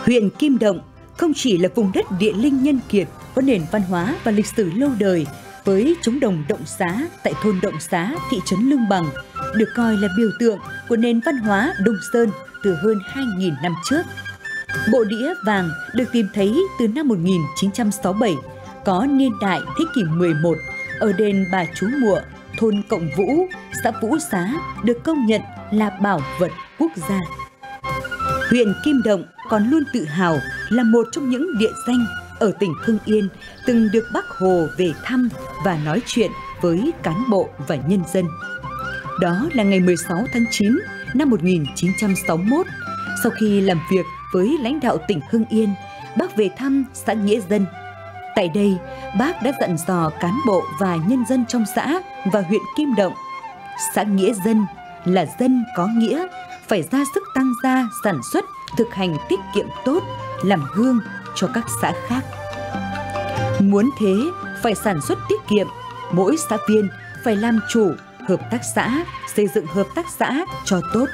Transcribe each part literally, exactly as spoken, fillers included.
Huyện Kim Động không chỉ là vùng đất địa linh nhân kiệt, có nền văn hóa và lịch sử lâu đời, với trống đồng Động Xá tại thôn Động Xá, thị trấn Lương Bằng, được coi là biểu tượng của nền văn hóa Đông Sơn từ hơn hai nghìn năm trước. Bộ đĩa vàng được tìm thấy từ năm một nghìn chín trăm sáu mươi bảy, có niên đại thế kỷ mười một, ở đền Bà Chúa Mụa, thôn Cộng Vũ, xã Vũ Xá, được công nhận là bảo vật quốc gia. Huyện Kim Động còn luôn tự hào là một trong những địa danh ở tỉnh Hưng Yên từng được Bác Hồ về thăm và nói chuyện với cán bộ và nhân dân. Đó là ngày mười sáu tháng chín năm một nghìn chín trăm sáu mươi mốt, sau khi làm việc với lãnh đạo tỉnh Hưng Yên, Bác về thăm xã Nghĩa Dân. Tại đây, Bác đã dặn dò cán bộ và nhân dân trong xã và huyện Kim Động. Xã Nghĩa Dân là dân có nghĩa, phải ra sức tăng gia sản xuất, thực hành tiết kiệm tốt, làm gương cho các xã khác. Muốn thế, phải sản xuất tiết kiệm, mỗi xã viên phải làm chủ hợp tác xã, xây dựng hợp tác xã cho tốt.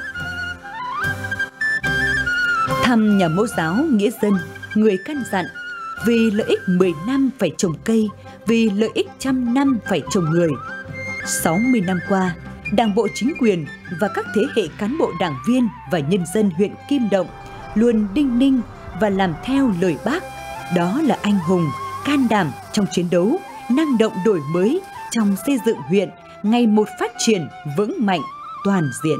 Thăm nhà mẫu giáo Nghĩa Dân, người căn dặn, vì lợi ích mười năm phải trồng cây, vì lợi ích trăm năm phải trồng người. sáu mươi năm qua, Đảng bộ chính quyền và các thế hệ cán bộ đảng viên và nhân dân huyện Kim Động luôn đinh ninh và làm theo lời Bác. Đó là anh hùng, can đảm trong chiến đấu, năng động đổi mới trong xây dựng huyện ngày một phát triển vững mạnh, toàn diện.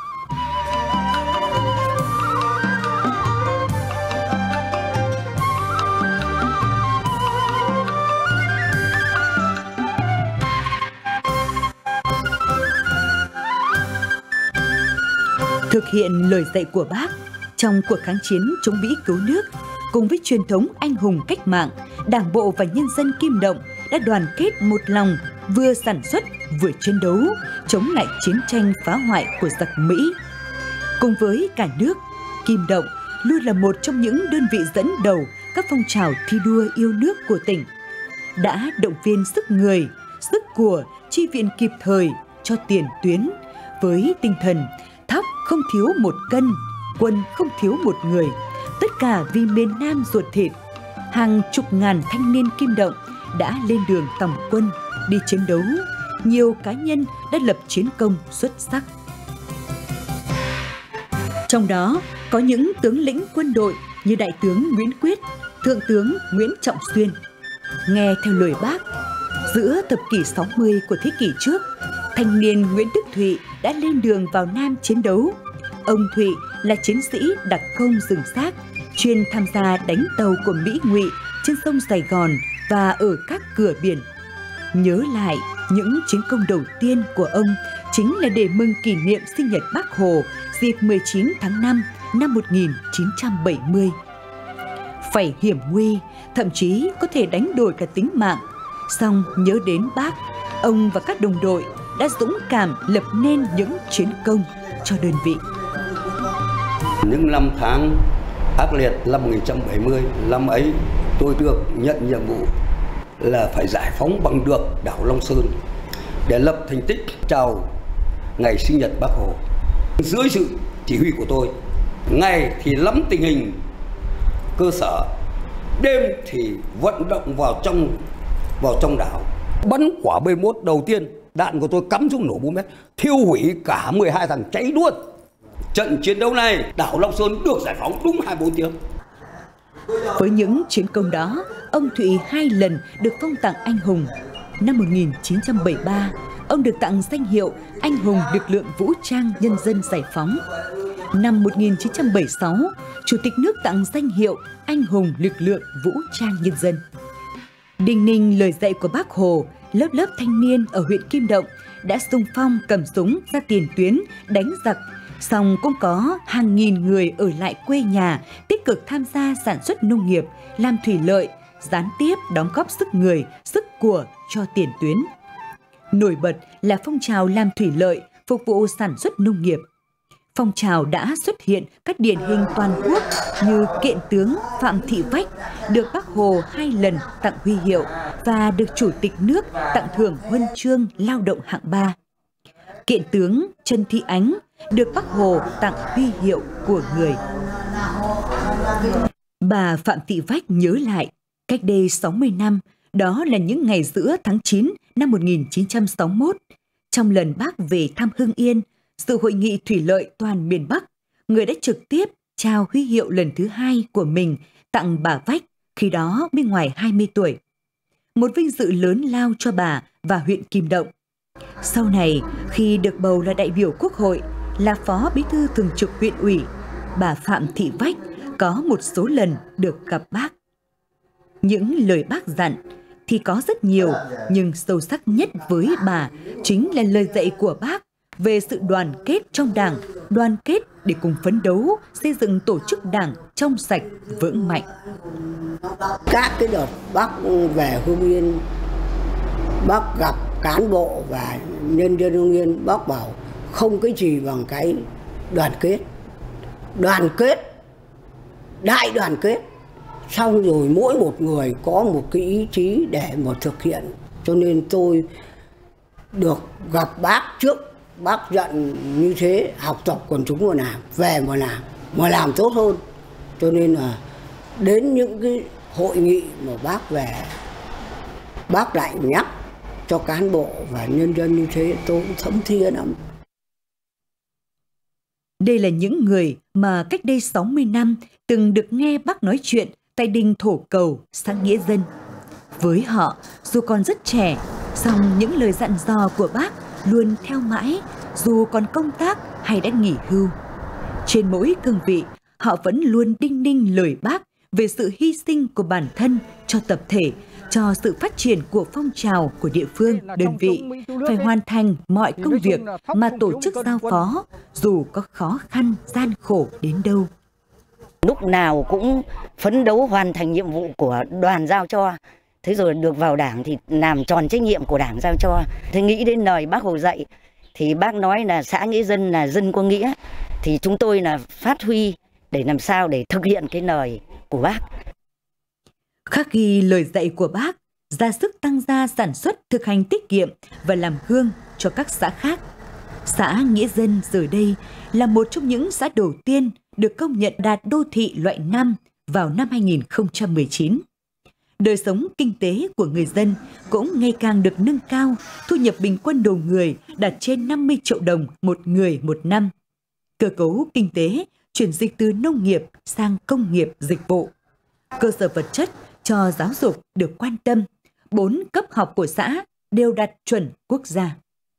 Thực hiện lời dạy của Bác trong cuộc kháng chiến chống Mỹ cứu nước, cùng với truyền thống anh hùng cách mạng, Đảng bộ và nhân dân Kim Động đã đoàn kết một lòng, vừa sản xuất vừa chiến đấu, chống lại chiến tranh phá hoại của giặc Mỹ. Cùng với cả nước, Kim Động luôn là một trong những đơn vị dẫn đầu các phong trào thi đua yêu nước của tỉnh, đã động viên sức người, sức của, chi viện kịp thời cho tiền tuyến với tinh thần thóc không thiếu một cân, quân không thiếu một người, tất cả vì miền Nam ruột thịt. Hàng chục ngàn thanh niên Kim Động đã lên đường tòng quân, đi chiến đấu. Nhiều cá nhân đã lập chiến công xuất sắc. Trong đó có những tướng lĩnh quân đội như Đại tướng Nguyễn Quyết, Thượng tướng Nguyễn Trọng Xuyên. Nghe theo lời Bác, giữa thập kỷ sáu mươi của thế kỷ trước, thanh niên Nguyễn Đức Thụy đã lên đường vào Nam chiến đấu. Ông Thụy là chiến sĩ đặc công rừng xác, chuyên tham gia đánh tàu của Mỹ Ngụy trên sông Sài Gòn và ở các cửa biển. Nhớ lại những chiến công đầu tiên của ông chính là để mừng kỷ niệm sinh nhật Bác Hồ dịp mười chín tháng năm năm một nghìn chín trăm bảy mươi. Phải hiểm nguy, thậm chí có thể đánh đổi cả tính mạng, song nhớ đến Bác, ông và các đồng đội đã dũng cảm lập nên những chiến công cho đơn vị. Những năm tháng ác liệt năm một nghìn chín trăm bảy mươi, năm ấy tôi được nhận nhiệm vụ là phải giải phóng bằng được đảo Long Sơn để lập thành tích chào ngày sinh nhật Bác Hồ. Dưới sự chỉ huy của tôi, ngày thì lắm tình hình cơ sở, đêm thì vận động vào trong vào trong đảo, bắn quả B mốt đầu tiên, đạn của tôi cắm xuống nổ bốn mét, thiêu hủy cả mười hai thằng, cháy luôn. Trận chiến đấu này, đảo Long Sơn được giải phóng đúng hai mươi bốn tiếng. Với những chiến công đó, ông Thụy hai lần được phong tặng anh hùng. Năm một nghìn chín trăm bảy mươi ba, ông được tặng danh hiệu Anh hùng lực lượng vũ trang nhân dân giải phóng. Năm một nghìn chín trăm bảy mươi sáu, Chủ tịch nước tặng danh hiệu Anh hùng lực lượng vũ trang nhân dân. Đinh ninh lời dạy của Bác Hồ, lớp lớp thanh niên ở huyện Kim Động đã xung phong cầm súng ra tiền tuyến đánh giặc, song cũng có hàng nghìn người ở lại quê nhà tích cực tham gia sản xuất nông nghiệp, làm thủy lợi, gián tiếp đóng góp sức người, sức của cho tiền tuyến. Nổi bật là phong trào làm thủy lợi, phục vụ sản xuất nông nghiệp. Phong trào đã xuất hiện các điển hình toàn quốc như kiện tướng Phạm Thị Vách, được Bác Hồ hai lần tặng huy hiệu và được Chủ tịch nước tặng thưởng huân chương lao động hạng ba. Kiện tướng Trần Thị Ánh được Bác Hồ tặng huy hiệu của người. Bà Phạm Thị Vách nhớ lại, cách đây sáu mươi năm, đó là những ngày giữa tháng chín năm một nghìn chín trăm sáu mươi mốt, trong lần Bác về thăm Hưng Yên, dự hội nghị thủy lợi toàn miền Bắc, người đã trực tiếp trao huy hiệu lần thứ hai của mình tặng bà Vách, khi đó mới ngoài hai mươi tuổi. Một vinh dự lớn lao cho bà và huyện Kim Động. Sau này, khi được bầu là đại biểu Quốc hội, là phó bí thư thường trực huyện ủy, bà Phạm Thị Vách có một số lần được gặp Bác. Những lời Bác dặn thì có rất nhiều, nhưng sâu sắc nhất với bà chính là lời dạy của Bác về sự đoàn kết trong Đảng, đoàn kết để cùng phấn đấu xây dựng tổ chức Đảng trong sạch, vững mạnh. Các cái đợt Bác về Hưng Yên, Bác gặp cán bộ và nhân dân Hưng Yên, Bác bảo không cái gì bằng cái đoàn kết. Đoàn kết, đại đoàn kết. Xong rồi mỗi một người có một cái ý chí để mà thực hiện. Cho nên tôi được gặp Bác trước, Bác dặn như thế, học tập quần chúng mà làm, về mà làm, mà làm tốt hơn. Cho nên là đến những cái hội nghị mà Bác về, Bác lại nhắc cho cán bộ và nhân dân như thế, tôi cũng thấm thía lắm. Đây là những người mà cách đây sáu mươi năm từng được nghe Bác nói chuyện tại đình Thổ Cầu, xã Nghĩa Dân. Với họ, dù còn rất trẻ, song những lời dặn dò của Bác luôn theo mãi, dù còn công tác hay đã nghỉ hưu. Trên mỗi cương vị, họ vẫn luôn đinh ninh lời Bác về sự hy sinh của bản thân cho tập thể, cho sự phát triển của phong trào của địa phương, đơn vị, phải hoàn thành mọi công việc mà tổ chức giao phó, dù có khó khăn, gian khổ đến đâu. Lúc nào cũng phấn đấu hoàn thành nhiệm vụ của đoàn giao cho. Thế rồi được vào Đảng thì làm tròn trách nhiệm của Đảng giao cho. Thế nghĩ đến lời Bác Hồ dạy, thì Bác nói là xã Nghĩa Dân là dân có nghĩa. Thì chúng tôi là phát huy để làm sao để thực hiện cái lời của Bác. Khắc ghi lời dạy của Bác, ra sức tăng gia sản xuất, thực hành tiết kiệm và làm gương cho các xã khác. Xã Nghĩa Dân giờ đây là một trong những xã đầu tiên được công nhận đạt đô thị loại năm vào năm hai nghìn không trăm mười chín. Đời sống kinh tế của người dân cũng ngày càng được nâng cao, thu nhập bình quân đầu người đạt trên năm mươi triệu đồng một người một năm. Cơ cấu kinh tế chuyển dịch từ nông nghiệp sang công nghiệp dịch vụ. Cơ sở vật chất cho giáo dục được quan tâm. Bốn cấp học của xã đều đạt chuẩn quốc gia.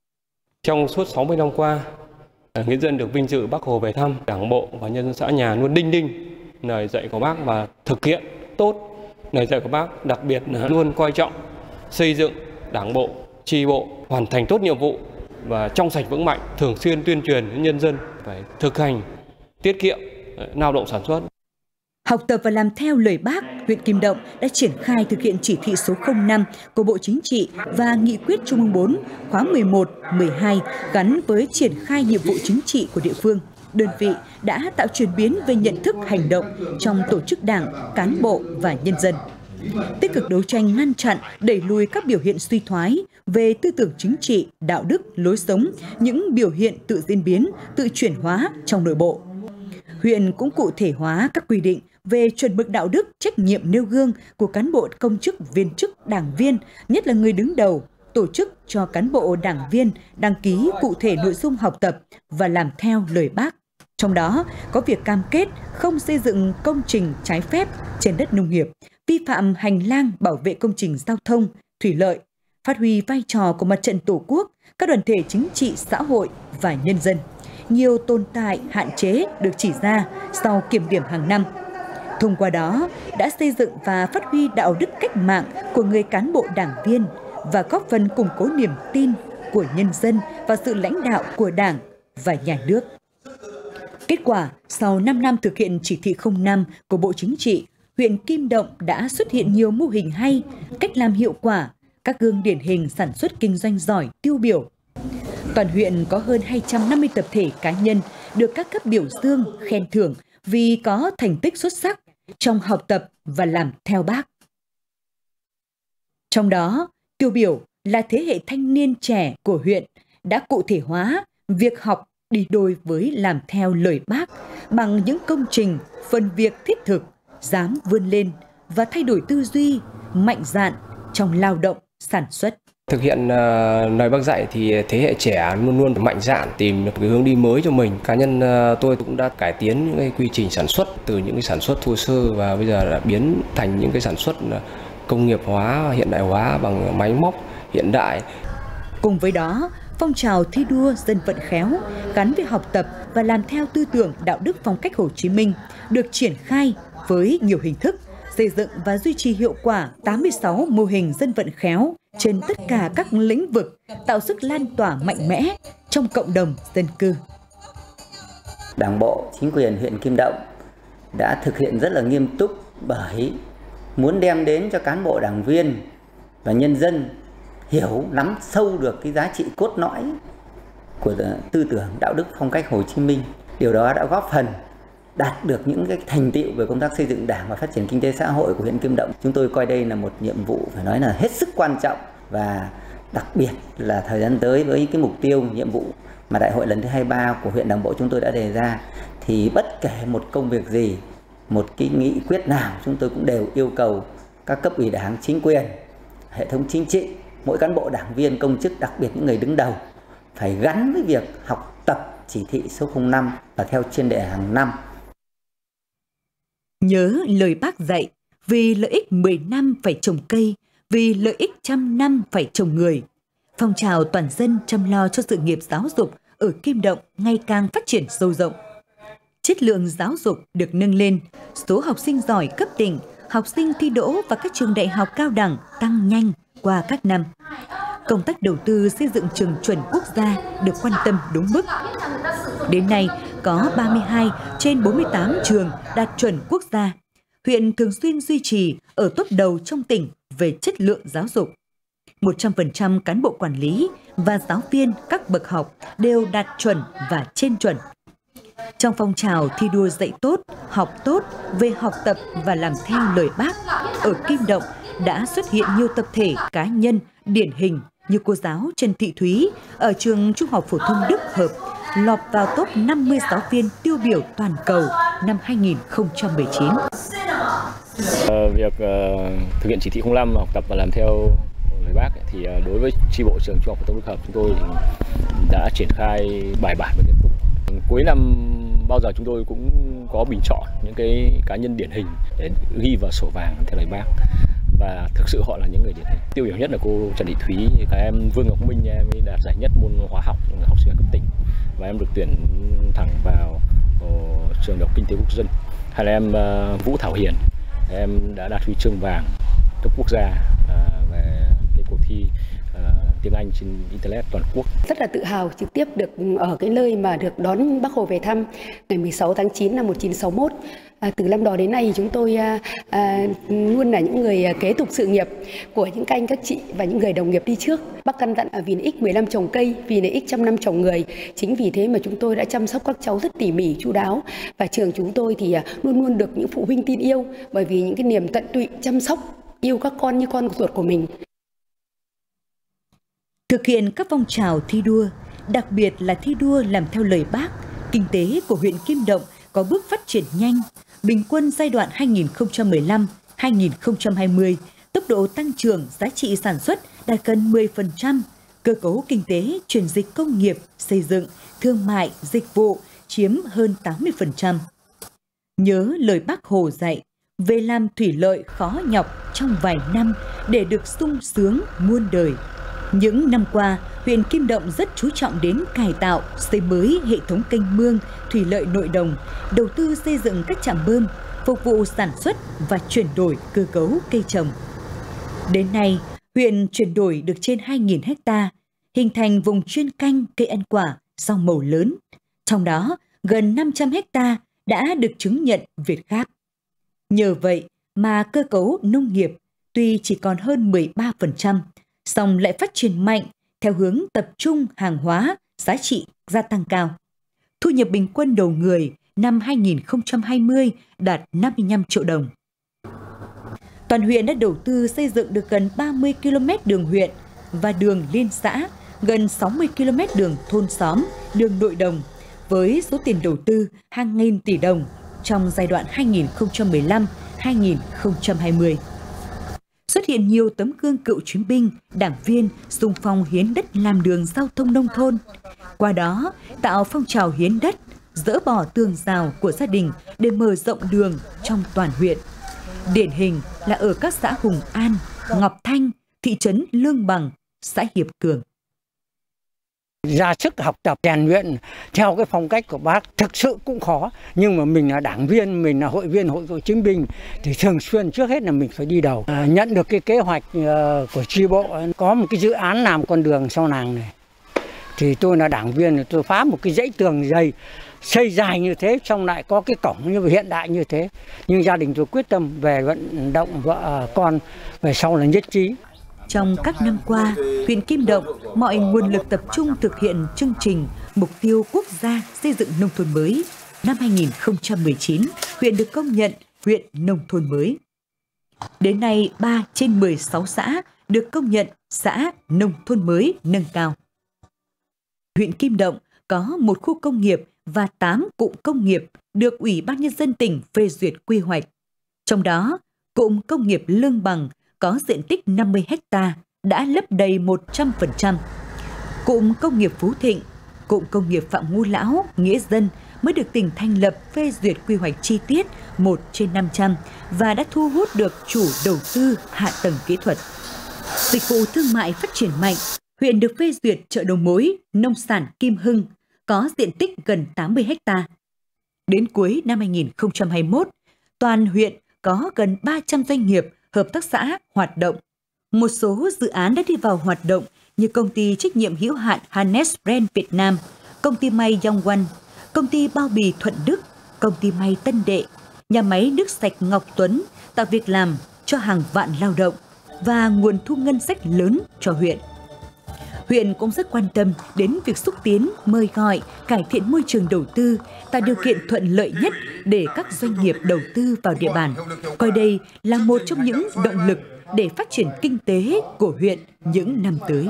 Trong suốt sáu mươi năm qua, Nghĩa Dân được vinh dự Bác Hồ về thăm, Đảng bộ và nhân dân xã nhà luôn đinh ninh lời dạy của Bác và thực hiện tốt lời dạy của Bác, đặc biệt là luôn coi trọng xây dựng Đảng bộ, chi bộ hoàn thành tốt nhiệm vụ và trong sạch vững mạnh, thường xuyên tuyên truyền đến nhân dân phải thực hành tiết kiệm, lao động sản xuất. Học tập và làm theo lời Bác, huyện Kim Động đã triển khai thực hiện chỉ thị số không năm của Bộ Chính trị và Nghị quyết Trung ương bốn khóa mười một, mười hai gắn với triển khai nhiệm vụ chính trị của địa phương. Đơn vị đã tạo chuyển biến về nhận thức hành động trong tổ chức Đảng, cán bộ và nhân dân. Tích cực đấu tranh ngăn chặn, đẩy lùi các biểu hiện suy thoái về tư tưởng chính trị, đạo đức, lối sống, những biểu hiện tự diễn biến, tự chuyển hóa trong nội bộ. Huyện cũng cụ thể hóa các quy định về chuẩn mực đạo đức, trách nhiệm nêu gương của cán bộ công chức, viên chức, đảng viên, nhất là người đứng đầu, tổ chức cho cán bộ đảng viên đăng ký cụ thể nội dung học tập và làm theo lời Bác. Trong đó có việc cam kết không xây dựng công trình trái phép trên đất nông nghiệp, vi phạm hành lang bảo vệ công trình giao thông, thủy lợi, phát huy vai trò của Mặt trận Tổ quốc, các đoàn thể chính trị, xã hội và nhân dân. Nhiều tồn tại, hạn chế được chỉ ra sau kiểm điểm hàng năm. Thông qua đó đã xây dựng và phát huy đạo đức cách mạng của người cán bộ đảng viên và góp phần củng cố niềm tin của nhân dân và sự lãnh đạo của Đảng và Nhà nước. Kết quả, sau năm năm thực hiện chỉ thị không năm của Bộ Chính trị, huyện Kim Động đã xuất hiện nhiều mô hình hay, cách làm hiệu quả, các gương điển hình sản xuất kinh doanh giỏi, tiêu biểu. Toàn huyện có hơn hai trăm năm mươi tập thể cá nhân được các cấp biểu dương, khen thưởng vì có thành tích xuất sắc trong học tập và làm theo Bác. Trong đó, tiêu biểu là thế hệ thanh niên trẻ của huyện đã cụ thể hóa việc học đi đôi với làm theo lời Bác bằng những công trình, phần việc thiết thực, dám vươn lên và thay đổi tư duy, mạnh dạn trong lao động, sản xuất. Thực hiện uh, lời Bác dạy thì thế hệ trẻ luôn luôn mạnh dạn tìm được cái hướng đi mới cho mình. Cá nhân uh, tôi cũng đã cải tiến những cái quy trình sản xuất từ những cái sản xuất thô sơ và bây giờ đã biến thành những cái sản xuất công nghiệp hóa, hiện đại hóa bằng máy móc hiện đại. Cùng với đó, phong trào thi đua dân vận khéo gắn với học tập và làm theo tư tưởng đạo đức phong cách Hồ Chí Minh được triển khai với nhiều hình thức, xây dựng và duy trì hiệu quả tám mươi sáu mô hình dân vận khéo trên tất cả các lĩnh vực, tạo sức lan tỏa mạnh mẽ trong cộng đồng dân cư. Đảng bộ, chính quyền huyện Kim Động đã thực hiện rất là nghiêm túc bởi muốn đem đến cho cán bộ đảng viên và nhân dân hiểu, nắm sâu được cái giá trị cốt lõi của tư tưởng đạo đức phong cách Hồ Chí Minh. Điều đó đã góp phần đạt được những cái thành tựu về công tác xây dựng đảng và phát triển kinh tế xã hội của huyện Kim Động. Chúng tôi coi đây là một nhiệm vụ phải nói là hết sức quan trọng, và đặc biệt là thời gian tới với cái mục tiêu, nhiệm vụ mà đại hội lần thứ hai mươi ba của huyện Đảng bộ chúng tôi đã đề ra, thì bất kể một công việc gì, một cái nghị quyết nào, chúng tôi cũng đều yêu cầu các cấp ủy đảng, chính quyền, hệ thống chính trị, mỗi cán bộ đảng viên, công chức, đặc biệt những người đứng đầu phải gắn với việc học tập chỉ thị số không năm và theo chuyên đề hàng năm. Nhớ lời Bác dạy, vì lợi ích mười năm phải trồng cây, vì lợi ích trăm năm phải trồng người. Phong trào toàn dân chăm lo cho sự nghiệp giáo dục ở Kim Động ngày càng phát triển sâu rộng. Chất lượng giáo dục được nâng lên, số học sinh giỏi cấp tỉnh, học sinh thi đỗ vào các trường đại học cao đẳng tăng nhanh qua các năm. Công tác đầu tư xây dựng trường chuẩn quốc gia được quan tâm đúng mức. Đến nay, có ba mươi hai trên bốn mươi tám trường đạt chuẩn quốc gia. Huyện thường xuyên duy trì ở tốp đầu trong tỉnh về chất lượng giáo dục. một trăm phần trăm cán bộ quản lý và giáo viên các bậc học đều đạt chuẩn và trên chuẩn. Trong phong trào thi đua dạy tốt, học tốt về học tập và làm theo lời Bác, ở Kim Động đã xuất hiện nhiều tập thể cá nhân điển hình như cô giáo Trần Thị Thúy ở trường Trung học phổ thông Đức Hợp, lọt vào top năm mươi giáo viên tiêu biểu toàn cầu năm hai nghìn không trăm mười chín. Việc uh, thực hiện chỉ thị không năm học tập và làm theo lời Bác ấy, thì uh, đối với chi bộ trường Trung học phổ thông Đức Hợp chúng tôi thì đã triển khai bài bản và nghiêm túc. Cuối năm bao giờ chúng tôi cũng có bình chọn những cái cá nhân điển hình để ghi vào sổ vàng theo lời Bác, và thực sự họ là những người điển hình. Tiêu biểu nhất là cô Trần Thị Thúy, các em Vương Ngọc Minh, em ấy đạt giải nhất môn hóa học, học sinh cấp tỉnh, và em được tuyển thẳng vào uh, trường đại học kinh tế quốc dân. Hay là em uh, Vũ Thảo Hiền, em đã đạt huy chương vàng cấp quốc gia uh, về cái cuộc thi uh, tiếng Anh trên internet toàn quốc. Rất là tự hào trực tiếp được ở cái nơi mà được đón Bác Hồ về thăm ngày mười sáu tháng chín năm một nghìn chín trăm sáu mươi mốt. À, từ năm đó đến nay chúng tôi à, à, luôn là những người kế tục sự nghiệp của những các anh các chị và những người đồng nghiệp đi trước. Bác căn dặn vì lợi ích mười năm trồng cây, vì lợi ích trăm năm trồng người. Chính vì thế mà chúng tôi đã chăm sóc các cháu rất tỉ mỉ, chu đáo, và trường chúng tôi thì à, luôn luôn được những phụ huynh tin yêu bởi vì những cái niềm tận tụy chăm sóc, yêu các con như con ruột của mình. Thực hiện các phong trào thi đua, đặc biệt là thi đua làm theo lời Bác, kinh tế của huyện Kim Động có bước phát triển nhanh. Bình quân giai đoạn hai nghìn không trăm mười lăm đến hai nghìn không trăm hai mươi, tốc độ tăng trưởng giá trị sản xuất đạt gần mười phần trăm, cơ cấu kinh tế chuyển dịch công nghiệp, xây dựng, thương mại, dịch vụ chiếm hơn tám mươi phần trăm. Nhớ lời Bác Hồ dạy, về làm thủy lợi khó nhọc trong vài năm để được sung sướng muôn đời. Những năm qua, huyện Kim Động rất chú trọng đến cải tạo, xây mới hệ thống kênh mương, thủy lợi nội đồng, đầu tư xây dựng các trạm bơm, phục vụ sản xuất và chuyển đổi cơ cấu cây trồng. Đến nay, huyện chuyển đổi được trên hai nghìn ha, hình thành vùng chuyên canh cây ăn quả, rau màu lớn. Trong đó, gần năm trăm ha đã được chứng nhận Việt Gáp. Nhờ vậy mà cơ cấu nông nghiệp tuy chỉ còn hơn mười ba phần trăm, song lại phát triển mạnh theo hướng tập trung hàng hóa, giá trị gia tăng cao. Thu nhập bình quân đầu người năm hai nghìn không trăm hai mươi đạt năm mươi lăm triệu đồng. Toàn huyện đã đầu tư xây dựng được gần ba mươi ki lô mét đường huyện và đường liên xã, gần sáu mươi ki lô mét đường thôn xóm, đường nội đồng, với số tiền đầu tư hàng nghìn tỷ đồng trong giai đoạn hai nghìn không trăm mười lăm đến hai nghìn không trăm hai mươi. Xuất hiện nhiều tấm gương cựu chiến binh, đảng viên xung phong hiến đất làm đường giao thông nông thôn. Qua đó, tạo phong trào hiến đất, dỡ bỏ tường rào của gia đình để mở rộng đường trong toàn huyện. Điển hình là ở các xã Hùng An, Ngọc Thanh, thị trấn Lương Bằng, xã Hiệp Cường. Ra sức học tập rèn luyện theo cái phong cách của bác thực sự cũng khó, nhưng mà mình là đảng viên, mình là hội viên hội cựu chiến binh thì thường xuyên trước hết là mình phải đi đầu. À, nhận được cái kế hoạch uh, của chi bộ có một cái dự án làm con đường sau nàng này, thì tôi là đảng viên, tôi phá một cái dãy tường dày xây dài như thế, xong lại có cái cổng như hiện đại như thế, nhưng gia đình tôi quyết tâm về vận động vợ con về sau là nhất trí. Trong các năm qua, huyện Kim Động mọi nguồn lực tập trung thực hiện chương trình Mục tiêu Quốc gia xây dựng nông thôn mới. Năm hai nghìn không trăm mười chín, huyện được công nhận huyện nông thôn mới. Đến nay, ba trên mười sáu xã được công nhận xã nông thôn mới nâng cao. Huyện Kim Động có một khu công nghiệp và tám cụm công nghiệp được Ủy ban Nhân dân tỉnh phê duyệt quy hoạch. Trong đó, cụm công nghiệp Lương Bằng có diện tích năm mươi héc ta đã lấp đầy một trăm phần trăm. Cụm công nghiệp Phú Thịnh, cụm công nghiệp Phạm Ngũ Lão, Nghĩa Dân mới được tỉnh thành lập phê duyệt quy hoạch chi tiết một trên năm trăm và đã thu hút được chủ đầu tư hạ tầng kỹ thuật. Dịch vụ thương mại phát triển mạnh, huyện được phê duyệt chợ đầu mối nông sản Kim Hưng có diện tích gần tám mươi héc ta. Đến cuối năm hai nghìn không trăm hai mươi mốt, toàn huyện có gần ba trăm doanh nghiệp, hợp tác xã hoạt động. Một số dự án đã đi vào hoạt động như công ty trách nhiệm hữu hạn Hannes Brand Việt Nam, công ty may Yongwon, công ty bao bì Thuận Đức, công ty may Tân Đệ, nhà máy nước sạch Ngọc Tuấn tạo việc làm cho hàng vạn lao động và nguồn thu ngân sách lớn cho huyện. Huyện cũng rất quan tâm đến việc xúc tiến, mời gọi, cải thiện môi trường đầu tư, tạo điều kiện thuận lợi nhất để các doanh nghiệp đầu tư vào địa bàn, coi đây là một trong những động lực để phát triển kinh tế của huyện những năm tới.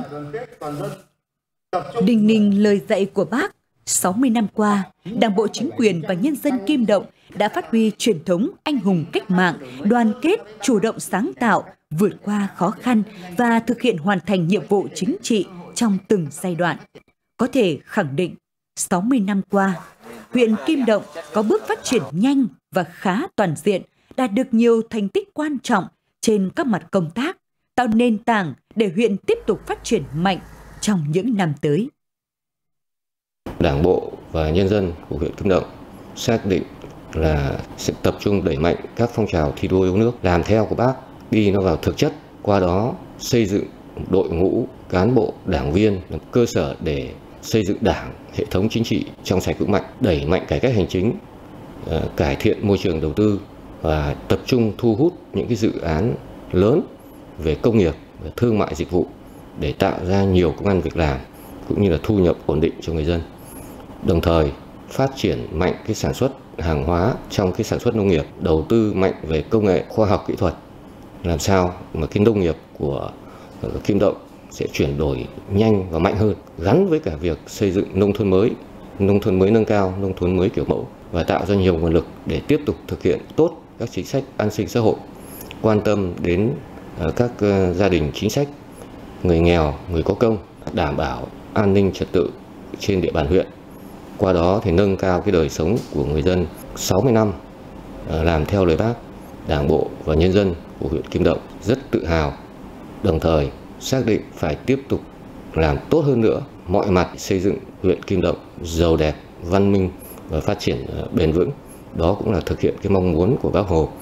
Đinh ninh lời dạy của Bác, sáu mươi năm qua, Đảng bộ, chính quyền và nhân dân Kim Động đã phát huy truyền thống anh hùng cách mạng, đoàn kết, chủ động sáng tạo, vượt qua khó khăn và thực hiện hoàn thành nhiệm vụ chính trị trong từng giai đoạn. Có thể khẳng định, sáu mươi năm qua, huyện Kim Động có bước phát triển nhanh và khá toàn diện, đạt được nhiều thành tích quan trọng trên các mặt công tác, tạo nền tảng để huyện tiếp tục phát triển mạnh trong những năm tới. Đảng bộ và nhân dân của huyện Kim Động xác định là sẽ tập trung đẩy mạnh các phong trào thi đua yêu nước, làm theo của Bác, đi nó vào thực chất, qua đó xây dựng đội ngũ cán bộ, đảng viên làm cơ sở để xây dựng đảng, hệ thống chính trị trong sạch vững mạnh, đẩy mạnh cải cách hành chính, cải thiện môi trường đầu tư và tập trung thu hút những cái dự án lớn về công nghiệp, về thương mại dịch vụ để tạo ra nhiều công ăn việc làm cũng như là thu nhập ổn định cho người dân. Đồng thời phát triển mạnh cái sản xuất hàng hóa trong cái sản xuất nông nghiệp, đầu tư mạnh về công nghệ, khoa học kỹ thuật, làm sao mà cái nông nghiệp của Kim Động sẽ chuyển đổi nhanh và mạnh hơn, gắn với cả việc xây dựng nông thôn mới, nông thôn mới nâng cao, nông thôn mới kiểu mẫu và tạo ra nhiều nguồn lực để tiếp tục thực hiện tốt các chính sách an sinh xã hội, quan tâm đến các gia đình chính sách, người nghèo, người có công, đảm bảo an ninh trật tự trên địa bàn huyện. Qua đó thì nâng cao cái đời sống của người dân. Sáu mươi năm làm theo lời Bác, Đảng bộ và nhân dân của huyện Kim Động rất tự hào, đồng thời xác định phải tiếp tục làm tốt hơn nữa mọi mặt xây dựng huyện Kim Động giàu đẹp, văn minh và phát triển bền vững. Đó cũng là thực hiện cái mong muốn của Bác Hồ.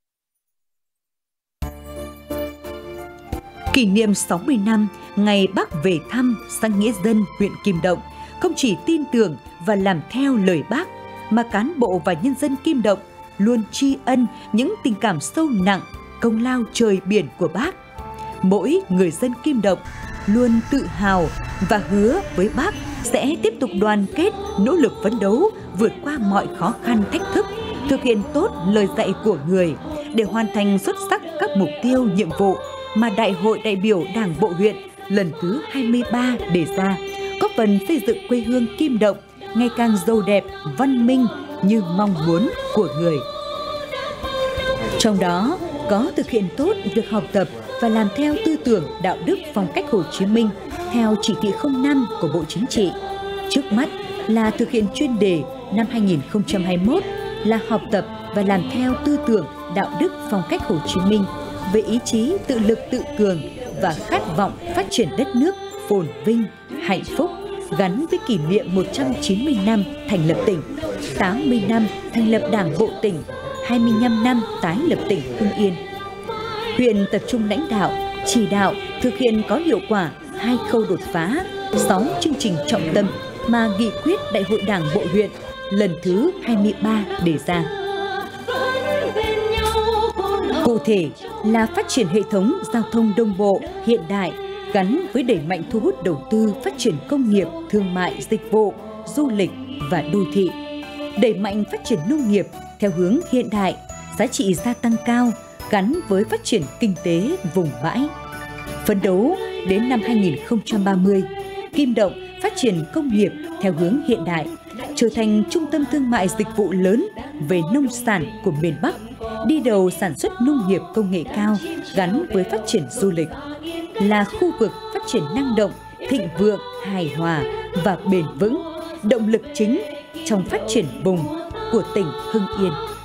Kỷ niệm sáu mươi năm ngày Bác về thăm xã Nghĩa Dân, huyện Kim Động, không chỉ tin tưởng và làm theo lời Bác, mà cán bộ và nhân dân Kim Động luôn tri ân những tình cảm sâu nặng, công lao trời biển của Bác. Mỗi người dân Kim Động luôn tự hào và hứa với Bác sẽ tiếp tục đoàn kết, nỗ lực phấn đấu, vượt qua mọi khó khăn thách thức, thực hiện tốt lời dạy của người để hoàn thành xuất sắc các mục tiêu, nhiệm vụ mà Đại hội đại biểu Đảng bộ huyện lần thứ hai mươi ba đề ra, góp phần xây dựng quê hương Kim Động ngày càng giàu đẹp, văn minh như mong muốn của người. Trong đó có thực hiện tốt việc học tập và làm theo tư tưởng đạo đức phong cách Hồ Chí Minh theo chỉ thị không năm của Bộ Chính trị. Trước mắt là thực hiện chuyên đề năm hai nghìn không trăm hai mươi mốt là học tập và làm theo tư tưởng đạo đức phong cách Hồ Chí Minh về ý chí tự lực tự cường và khát vọng phát triển đất nước phồn vinh, hạnh phúc, gắn với kỷ niệm một trăm chín mươi năm thành lập tỉnh, tám mươi năm thành lập Đảng bộ tỉnh, hai mươi lăm năm tái lập tỉnh Hưng Yên. Huyện tập trung lãnh đạo, chỉ đạo thực hiện có hiệu quả hai khâu đột phá, sáu chương trình trọng tâm mà nghị quyết Đại hội Đảng bộ huyện lần thứ hai mươi ba đề ra. Cụ thể là phát triển hệ thống giao thông đồng bộ, hiện đại, gắn với đẩy mạnh thu hút đầu tư phát triển công nghiệp, thương mại, dịch vụ, du lịch và đô thị. Đẩy mạnh phát triển nông nghiệp theo hướng hiện đại, giá trị gia tăng cao, gắn với phát triển kinh tế vùng bãi. Phấn đấu đến năm hai nghìn không trăm ba mươi, Kim Động phát triển công nghiệp theo hướng hiện đại, trở thành trung tâm thương mại dịch vụ lớn về nông sản của miền Bắc, đi đầu sản xuất nông nghiệp công nghệ cao gắn với phát triển du lịch, là khu vực phát triển năng động, thịnh vượng, hài hòa và bền vững, động lực chính trong phát triển vùng của tỉnh Hưng Yên.